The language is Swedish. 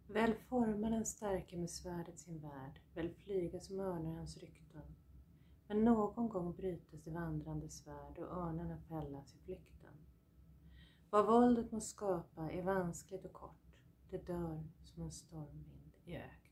Väl formar den starke med svärdet sin värld, väl flyga som örnar hans rykten. Men någon gång brytes det vandrande svärd och örnarna fällas i flykten. Vad våldet må skapa är vanskligt och kort, det dör som en stormvind i öken.